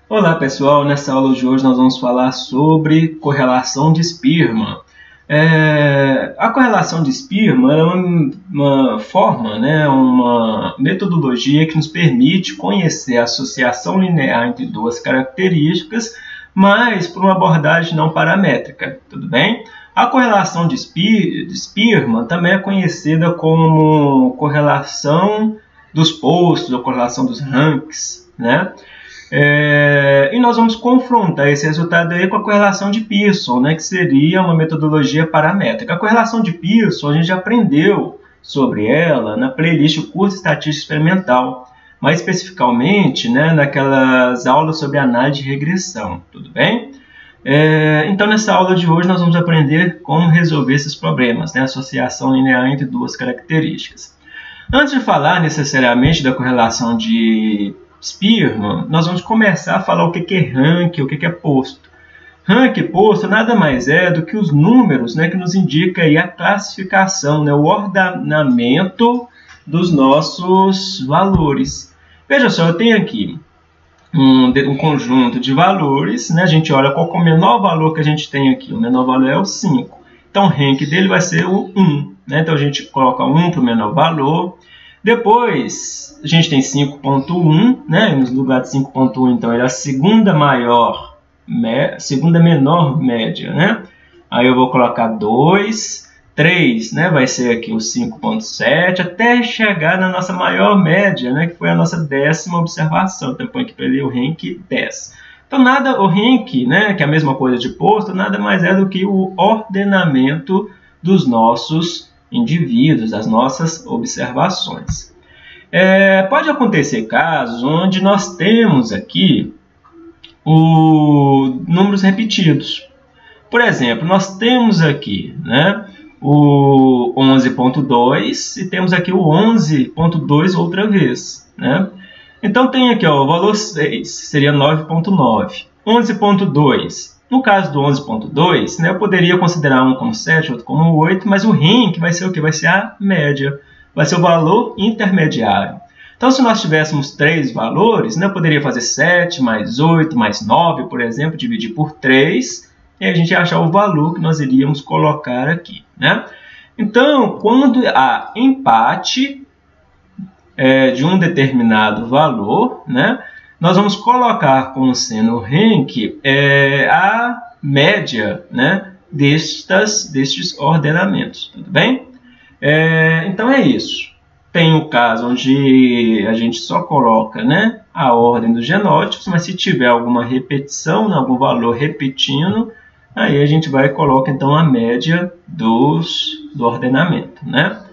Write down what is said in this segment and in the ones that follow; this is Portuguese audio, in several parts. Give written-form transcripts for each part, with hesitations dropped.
Olá pessoal, nessa aula de hoje nós vamos falar sobre correlação de Spearman. A correlação de Spearman é uma forma, uma metodologia que nos permite conhecer a associação linear entre duas características, mas por uma abordagem não paramétrica, tudo bem? A correlação de Spearman também é conhecida como correlação dos postos ou correlação dos ranks, né? E nós vamos confrontar esse resultado aí com a correlação de Pearson, que seria uma metodologia paramétrica. A correlação de Pearson, a gente já aprendeu sobre ela na playlist Curso Estatística Experimental, mais especificamente naquelas aulas sobre análise de regressão, tudo bem? Então, nessa aula de hoje, nós vamos aprender como resolver esses problemas, associação linear entre duas características. Antes de falar necessariamente da correlação de Spearman, nós vamos começar a falar o que é rank, o que é posto. Rank e posto nada mais é do que os números que nos indica aí a classificação, o ordenamento dos nossos valores. Veja só, eu tenho aqui um conjunto de valores, a gente olha qual é o menor valor que a gente tem aqui. O menor valor é o 5. Então, o rank dele vai ser o 1. Então, a gente coloca 1 para o menor valor. Depois, a gente tem 5.1, no lugar de 5.1, então, ele é a segunda menor média, Aí eu vou colocar 2, 3, vai ser aqui o 5.7, até chegar na nossa maior média, que foi a nossa 10ª observação. Então, eu ponho aqui para ele o rank 10. Então, o rank, que é a mesma coisa de posto, nada mais é do que o ordenamento dos nossos indivíduos, das nossas observações. Pode acontecer casos onde nós temos aqui números repetidos. Por exemplo, nós temos aqui o 11.2 e temos aqui o 11.2 outra vez. Então, tem aqui o valor 6, seria 9.9. 11.2. No caso do 11.2, eu poderia considerar um como 7, outro como 8, mas o rank vai ser o quê? Vai ser a média, vai ser o valor intermediário. Então, se nós tivéssemos 3 valores, eu poderia fazer 7 mais 8 mais 9, por exemplo, dividir por 3, e a gente ia achar o valor que nós iríamos colocar aqui. Então, quando há empate de um determinado valor, nós vamos colocar como sendo o rank a média destes ordenamentos, tudo bem? Então é isso. Tem o caso onde a gente só coloca a ordem dos genótipos, mas se tiver alguma repetição, algum valor repetindo, aí a gente vai e coloca então a média do ordenamento.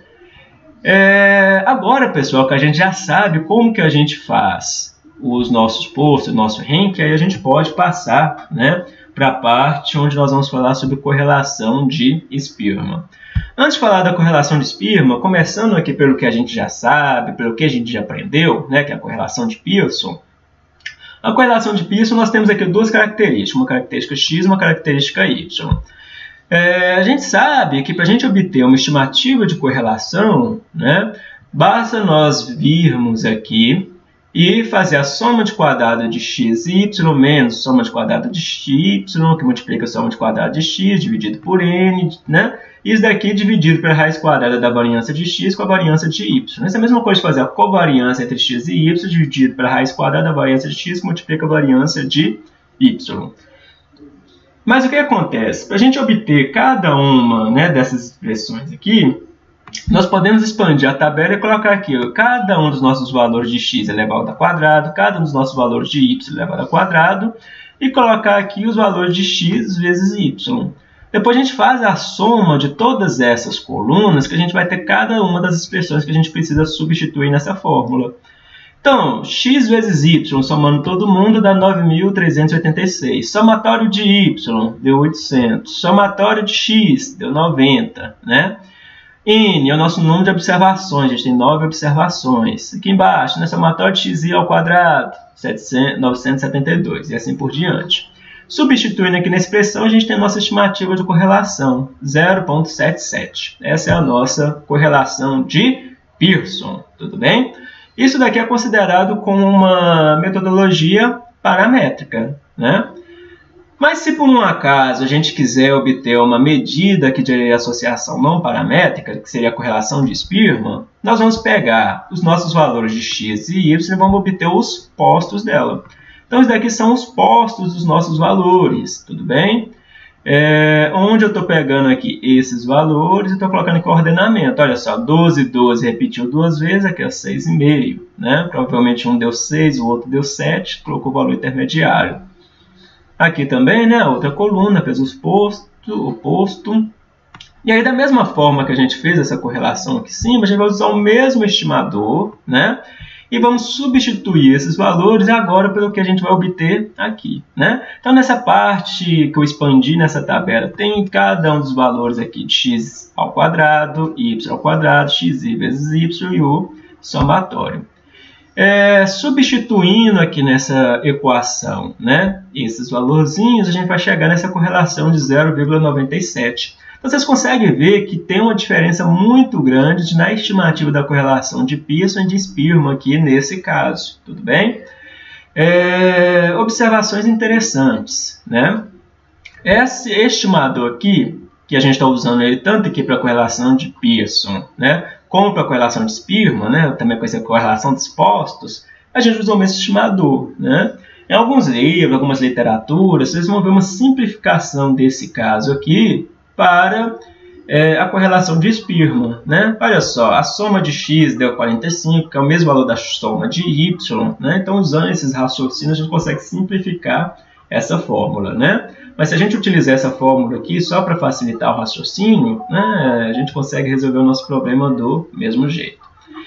Agora, pessoal, que a gente já sabe como que a gente faz os nossos postos, o nosso rank, aí a gente pode passar para a parte onde nós vamos falar sobre correlação de Spearman. Antes de falar da correlação de Spearman, começando aqui pelo que a gente já sabe, pelo que a gente já aprendeu, que é a correlação de Pearson. A correlação de Pearson, nós temos aqui duas características, uma característica X e uma característica Y. A gente sabe que para a gente obter uma estimativa de correlação, basta nós virmos aqui e fazer a soma de quadrado de x e y menos soma de quadrado de y, que multiplica a soma de quadrado de x dividido por n, Isso daqui dividido pela raiz quadrada da variância de x com a variância de y. Essa é a mesma coisa de fazer a covariância entre x e y dividido pela raiz quadrada da variância de x que multiplica a variância de y. Mas o que acontece? Para a gente obter cada uma dessas expressões aqui, nós podemos expandir a tabela e colocar aqui cada um dos nossos valores de x elevado ao quadrado, cada um dos nossos valores de y elevado ao quadrado, e colocar aqui os valores de x vezes y. Depois a gente faz a soma de todas essas colunas, que a gente vai ter cada uma das expressões que a gente precisa substituir nessa fórmula. Então, x vezes y, somando todo mundo, dá 9.386. Somatório de y deu 800. Somatório de x deu 90, N é o nosso número de observações, a gente tem 9 observações. Aqui embaixo, somatório de xi ao quadrado, 972, e assim por diante. Substituindo aqui na expressão, a gente tem a nossa estimativa de correlação, 0,77. Essa é a nossa correlação de Pearson, tudo bem? Isso daqui é considerado como uma metodologia paramétrica, né? Mas se por um acaso a gente quiser obter uma medida aqui de associação não paramétrica, que seria a correlação de Spearman, nós vamos pegar os nossos valores de x e y e vamos obter os postos dela. Então, isso daqui são os postos dos nossos valores, tudo bem? Onde eu estou pegando aqui esses valores e estou colocando em coordenamento. Olha só, 12, 12 repetiu duas vezes, aqui é 6,5, né? Provavelmente um deu 6, o outro deu 7, colocou o valor intermediário. Aqui também, né? Outra coluna, fez o posto. E aí, da mesma forma que a gente fez essa correlação aqui em cima, a gente vai usar o mesmo estimador, né? E vamos substituir esses valores agora pelo que a gente vai obter aqui, né? Então, nessa parte que eu expandi nessa tabela, tem cada um dos valores aqui de x ao quadrado, y ao quadrado, xi vezes y e o somatório. Substituindo aqui nessa equação, né, esses valorzinhos, a gente vai chegar nessa correlação de 0,97. Então, vocês conseguem ver que tem uma diferença muito grande na estimativa da correlação de Pearson e de Spearman aqui nesse caso, tudo bem? Observações interessantes, né? Esse estimador aqui, que a gente está usando ele tanto aqui para a correlação de Pearson, né, como para a correlação de Spearman, né, também conhecida como correlação de postos, a gente usou o mesmo estimador, né? Em alguns livros, algumas literaturas, vocês vão ver uma simplificação desse caso aqui para a correlação de Spearman, né? Olha só, a soma de x deu 45, que é o mesmo valor da soma de y, né? Então, usando esses raciocínios, a gente consegue simplificar essa fórmula, né? Mas se a gente utilizar essa fórmula aqui só para facilitar o raciocínio, né, a gente consegue resolver o nosso problema do mesmo jeito.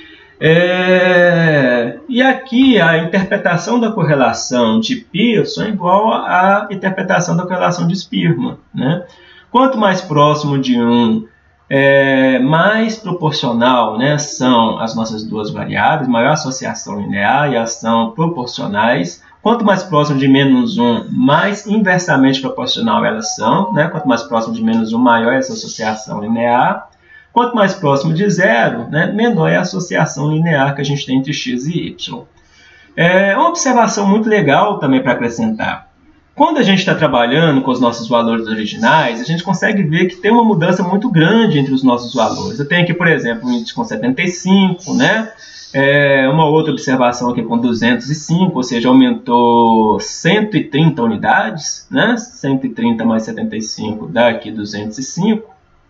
E aqui a interpretação da correlação de Pearson é igual à interpretação da correlação de Spearman, né? Quanto mais próximo de um, mais proporcional, né, são as nossas duas variáveis, maior associação linear e ação proporcionais. Quanto mais próximo de menos 1, mais inversamente proporcional elas são, né? Quanto mais próximo de menos 1, maior é essa associação linear. Quanto mais próximo de 0, né, menor é a associação linear que a gente tem entre x e y. Uma observação muito legal também para acrescentar. Quando a gente está trabalhando com os nossos valores originais, a gente consegue ver que tem uma mudança muito grande entre os nossos valores. Eu tenho aqui, por exemplo, um índice com 75, né? Uma outra observação aqui com 205, ou seja, aumentou 130 unidades, né? 130 mais 75 dá aqui 205.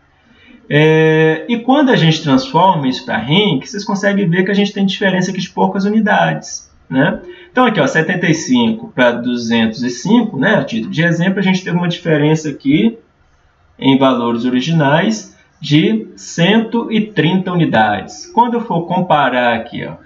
E quando a gente transforma isso para Henk, vocês conseguem ver que a gente tem diferença aqui de poucas unidades, né? Então, aqui, ó, 75 para 205, né? A título de exemplo, a gente teve uma diferença aqui em valores originais de 130 unidades. Quando eu for comparar aqui, ó,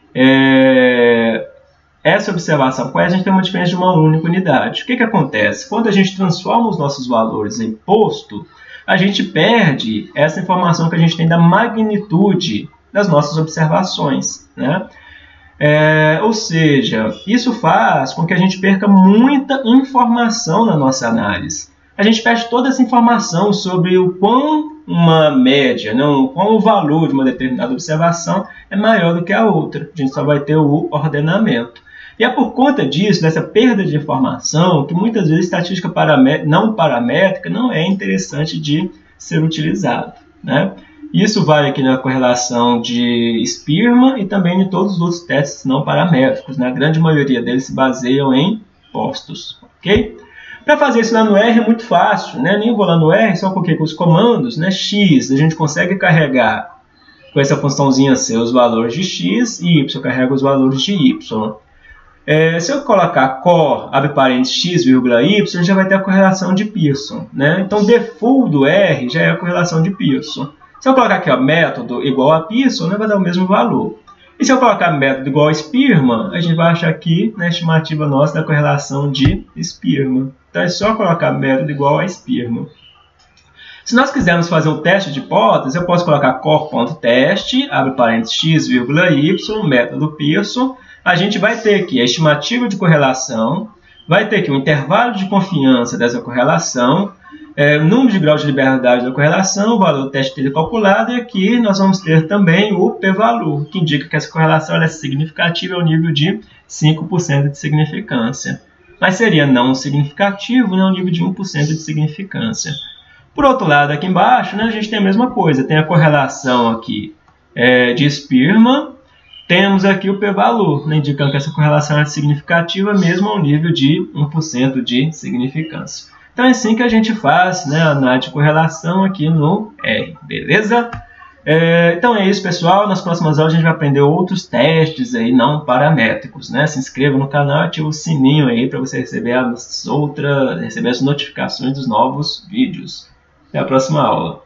essa observação com essa, a gente tem uma diferença de uma única unidade. O que acontece? Quando a gente transforma os nossos valores em posto, a gente perde essa informação que a gente tem da magnitude das nossas observações, né? Ou seja, isso faz com que a gente perca muita informação na nossa análise. A gente perde toda essa informação sobre o quão uma média, não, quão o valor de uma determinada observação é maior do que a outra. A gente só vai ter o ordenamento. E é por conta disso, dessa perda de informação, que muitas vezes estatística não paramétrica não é interessante de ser utilizado, né? Isso vale aqui na correlação de Spearman e também em todos os outros testes não paramétricos, né? A grande maioria deles se baseiam em postos, ok? Para fazer isso lá no R é muito fácil, né? Nem vou lá no R, só porque com os comandos, né? X, a gente consegue carregar com essa funçãozinha C os valores de X e Y carrega os valores de Y. Se eu colocar cor, abre parênteses, x, vírgula, y, a gente já vai ter a correlação de Pearson, né? Então, default do R já é a correlação de Pearson. Se eu colocar aqui, ó, método igual a Pearson, né, vai dar o mesmo valor. E se eu colocar método igual a Spearman, a gente vai achar aqui na estimativa nossa da correlação de Spearman. Então, é só colocar método igual a Spearman. Se nós quisermos fazer um teste de hipótese, eu posso colocar cor.teste, abre parênteses, x, vírgula, y, método Pearson. A gente vai ter aqui a estimativa de correlação, vai ter aqui o intervalo de confiança dessa correlação, o número de graus de liberdade da correlação, o valor do teste dele calculado, e aqui nós vamos ter também o p-valor, que indica que essa correlação é significativa ao nível de 5% de significância. Mas seria não significativo, né, ao nível de 1% de significância. Por outro lado, aqui embaixo, né, a gente tem a mesma coisa, tem a correlação aqui de Spearman, temos aqui o p-valor, né, indicando que essa correlação é significativa mesmo ao nível de 1% de significância. Então é assim que a gente faz, né, a análise de correlação aqui no R, beleza? Então é isso, pessoal. Nas próximas aulas a gente vai aprender outros testes aí não paramétricos, né? Se inscreva no canal e ative o sininho aí para você receber as notificações dos novos vídeos. Até a próxima aula.